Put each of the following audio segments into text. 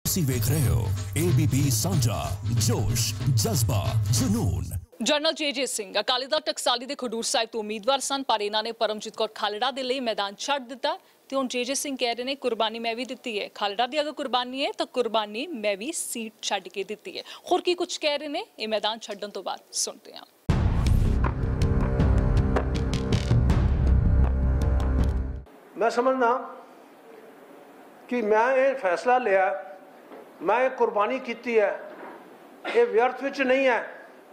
ਤੁਸੀਂ ਵੇਖ ਰਹੇ ਹੋ ABP ਸਾਂਝਾ ਜੋਸ਼ ਜਜ਼ਬਾ ਜਨੂਨ। ਜਨਰਲ ਜੇ ਸਿੰਘ ਅਕਾਲੀ ਦਲ ਟਕਸਾਲੀ ਦੇ ਖਡੂਰ ਸਾਹਿਬ ਤੋਂ ਉਮੀਦਵਾਰ ਸਨ, ਪਰ ਇਹਨਾਂ ਨੇ ਪਰਮਜੀਤ ਕੌਰ ਖਾਲੜਾ ਦੇ ਲਈ ਮੈਦਾਨ ਛੱਡ ਦਿੱਤਾ ਤੇ ਹੁਣ ਜੇ ਸਿੰਘ ਕਹਿ ਰਹੇ ਨੇ ਕੁਰਬਾਨੀ ਮੈਂ ਵੀ ਦਿੱਤੀ ਹੈ। ਖਾਲੜਾ ਦੀ ਅਗਰ ਕੁਰਬਾਨੀ ਹੈ ਤਾਂ ਕੁਰਬਾਨੀ ਮੈਂ ਵੀ ਸੀਟ ਛੱਡ ਕੇ ਦਿੱਤੀ ਹੈ। ਹੋਰ ਕੀ ਕੁਝ ਕਹਿ ਰਹੇ ਨੇ ਇਹ ਮੈਦਾਨ ਛੱਡਣ ਤੋਂ ਬਾਅਦ ਸੁਣਦੇ ਹਾਂ। मैं समझना कि मैं ये फैसला लिया, मैं ये कुर्बानी की है, ये व्यर्थ विच नहीं है।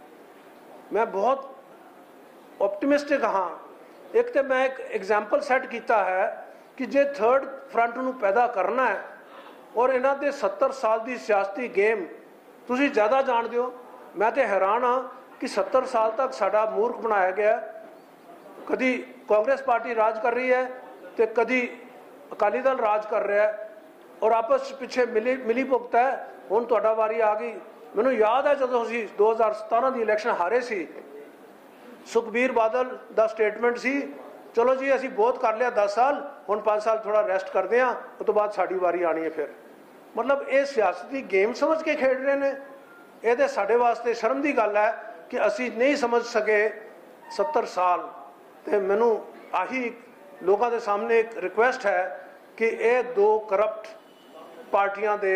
मैं बहुत ऑप्टिमिस्टिक हाँ। एक तो मैं एक एग्जाम्पल सैट किया है कि जे थर्ड फ्रंट नूं पैदा करना है और इन्हां दे 70 साल की सियासती गेम तुसीं ज़्यादा जानते हो। मैं तो हैरान हाँ कि 70 साल तक साडा मूर्ख बनाया गया। कदी कांग्रेस पार्टी राज कर रही है तो कदी अकाली दल राज कर रहा है और आपस पिछे मिली भुगत है। हुण तुहाडा वारी आ गई। मैनूं याद है जदों असीं 2017 की इलैक्शन हारे सी, सुखबीर बादल का स्टेटमेंट सी चलो जी असीं बहुत कर लिया 10 साल, हुण 5 साल थोड़ा रेस्ट करते हैं, उस तो बाद साडी वारी आनी है। फिर मतलब ये सियासती गेम समझ के खेड रहे हैं। ये तो साडे वास्ते शर्म की गल है कि असीं नहीं समझ सके 70 साल। तो मैनूं आही लोगों के सामने एक रिक्वेस्ट है कि ये दो करप्ट पार्टियां दे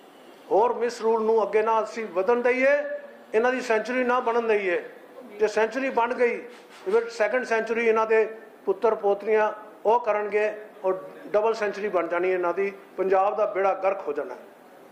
और मिस रूल नूं अगे ना असीं वधन दईए, इन्हां दी सेंचुरी ना बनन दईए। जे सेंचुरी बन गई फिर सैकेंड सेंचुरी इन्हां दे पुत्तर पोतरियां वो करनगे और डबल सेंचुरी बन जानी इन्हां दी। पंजाब दा बेड़ा गर्क हो जाना।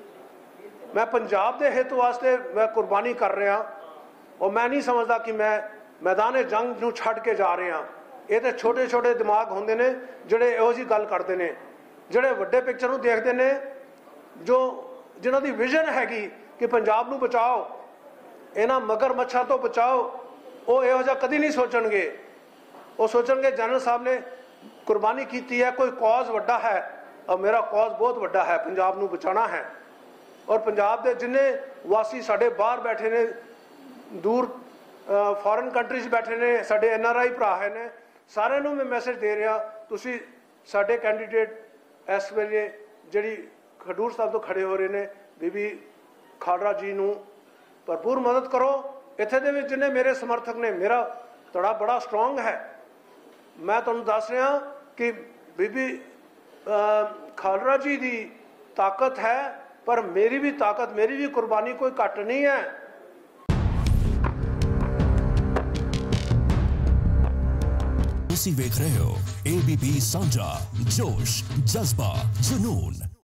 मैं पंजाब दे हित वास्ते मैं कुर्बानी कर रहा और मैं नहीं समझदा कि मैं मैदान जंग नूं छड्ड के जा रहा। ये तो छोटे छोटे दिमाग होंदे ने जिहड़े इहो जी गल करदे ने, जिहड़े वड्डे पिक्चर नूं देखदे ने, जो जिन्हां दी विजन हैगी कि पंजाब नूं बचाओ, इन्हां मगर मच्छां तो बचाओ, वो इहो जिहा कदी नहीं सोचणगे। वो सोचणगे जनरल साहब ने कुर्बानी कीती है, कोई कॉज वड्डा है और मेरा कॉज बहुत वड्डा है, पंजाब नूं बचाना है। और पंजाब दे जिन्ने वासी साडे बाहर बैठे ने, दूर फॉरेन कंट्रीज बैठे ने, साडे NRI भरा है ने, सारे नूं मैं मैसेज दे रहा तुसी साडे कैंडीडेट इस वेले जिहड़ी खडूर साहब तो खड़े हो रहे ने बीबी खालड़ा जी नूं भरपूर मदद करो। इत्थे दे विच जिन्ने मेरे समर्थक ने, मेरा धड़ा बड़ा स्ट्रोंग है। मैं तुहानूं दस रहा कि बीबी खालड़ा जी की ताकत है, पर मेरी भी ताकत, मेरी भी कुर्बानी कोई घट नहीं है। ਤੁਸੀਂ ਵੇਖ ਰਹੇ ਹੋ ABP ਸਾਂਝਾ ਜੋਸ਼ ਜਜ਼ਬਾ ਜਨੂਨ।